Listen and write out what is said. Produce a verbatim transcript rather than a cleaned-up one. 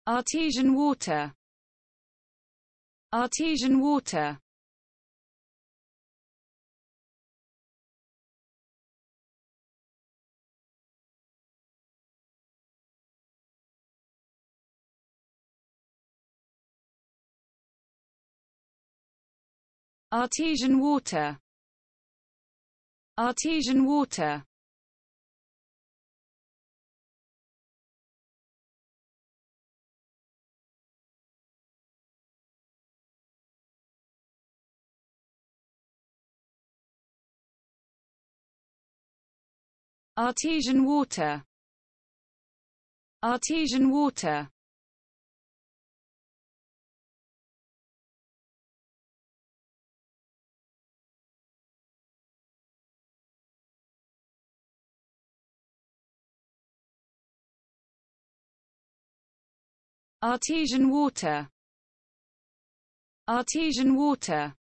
Artesian water. Artesian water. Artesian water. Artesian water. Artesian water. Artesian water. Artesian water. Artesian water.